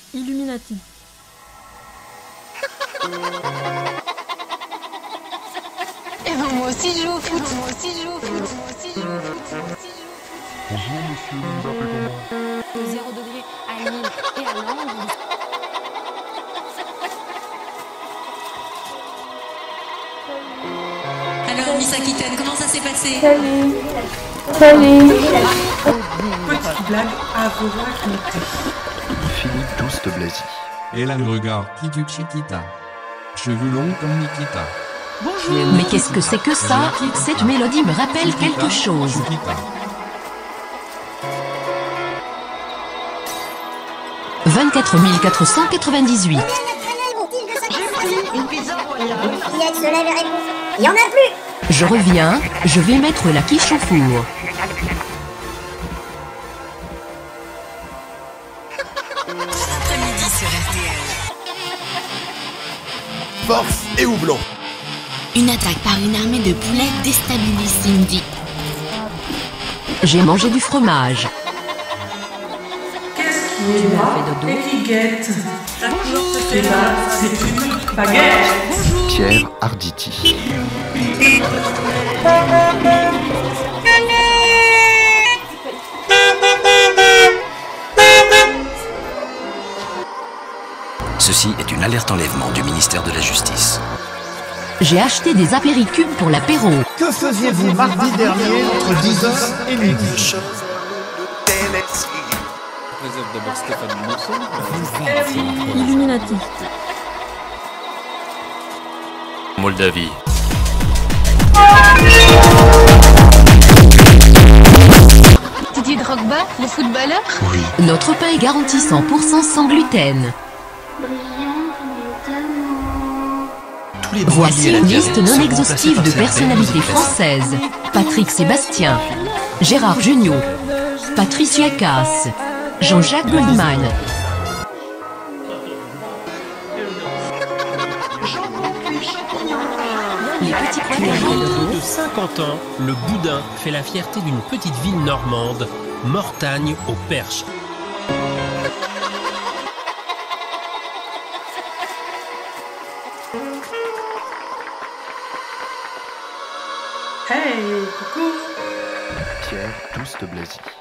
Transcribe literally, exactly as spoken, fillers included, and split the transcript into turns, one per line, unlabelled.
Illuminati.
Et ben moi aussi je joue au foot, moi aussi je joue au foot, moi aussi je joue au foot, moi aussi je joue au foot.
Bonjour monsieur, vous appelez comment?
De zéro degré à Lille et à Londres.
Alors Miss Aquitaine, comment ça s'est passé?
Salut. Salut.
Petite blague à vous raconter.
Philippe Douste Blazy.
Elle a le regard qui du Chiquita. Cheveux longs comme Nikita.
Bonjour.
Mais qu'est-ce que c'est que ça? Cette mélodie me rappelle quelque chose.
Chiquita.
vingt-quatre mille quatre cent quatre-vingt-dix-huit.
Une pizza royale.
Il y en a plus.
Je reviens, je vais mettre la quiche au four.
Après-midi sur R T L.
Force et houblon.
Une attaque par une armée de poulets déstabilise Cindy.
J'ai mangé du fromage.
Qu'est-ce qui est là et qui guette? Bonjour. C'est là, c'est une baguette.
Pierre Arditi.
Ceci est une alerte enlèvement du ministère de la Justice.
J'ai acheté des apéricubes pour l'apéro.
Que faisiez-vous mardi dernier entre dix heures et midi?
Illuminati.
Moldavie.
Didier Drogba, le footballeur?
Notre pain est garanti cent pour cent sans gluten. Voici une liste non exhaustive de personnalités françaises. Patrick Sébastien, Gérard Jugnot, Patricia Cass, Jean-Jacques Goldman. Les petits
Plus de cinquante ans, le boudin fait la fierté d'une petite ville normande, Mortagne au Perche.
Hey, coucou.
Pierre Douste Blazy.